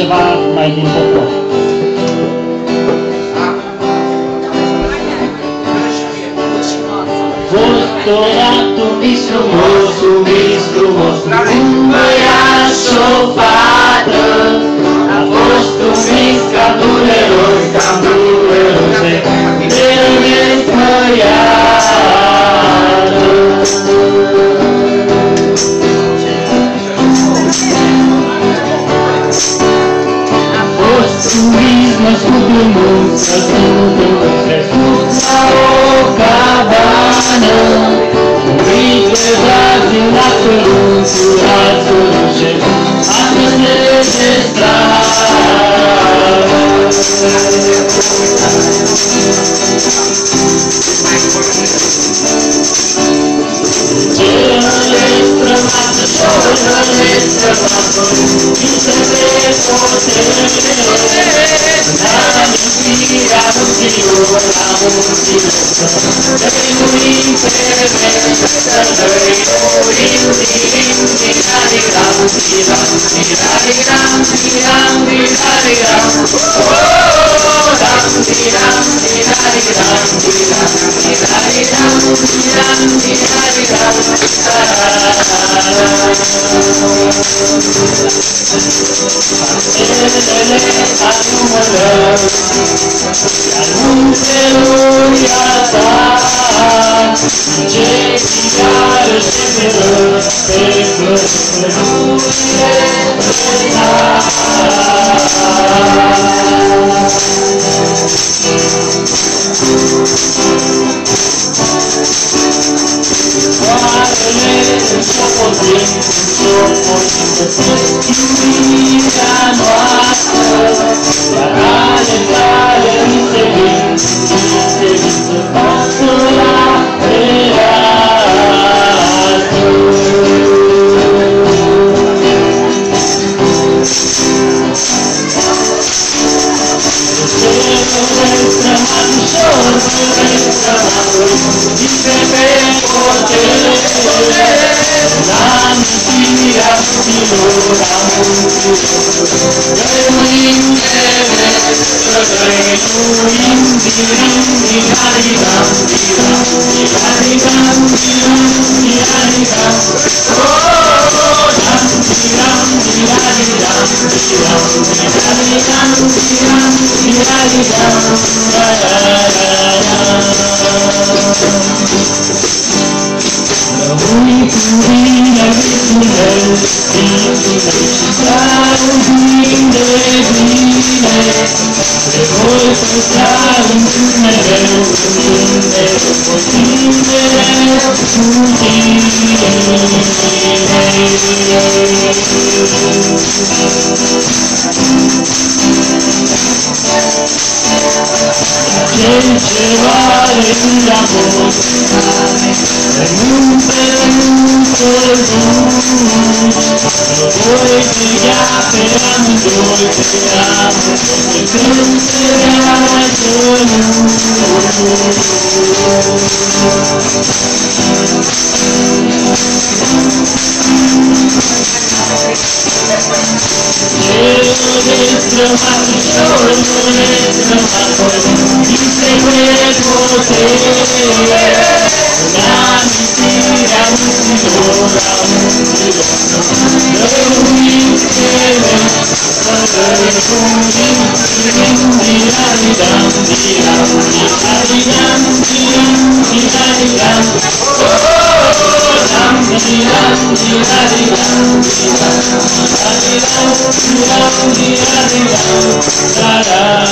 ceva mai din popor. Fost un vis frumos, un băiat și o fată. A fost un vis cam dureros, de rând mă iară. A fost un vis născut în muncă, crescut la o cabană. Uite, frații, la căruțul, atunci, astăzi de stradă. Cele strămată, șorele strămată, visele potele, n-amintirea munților, la munților, dăinuim pe da da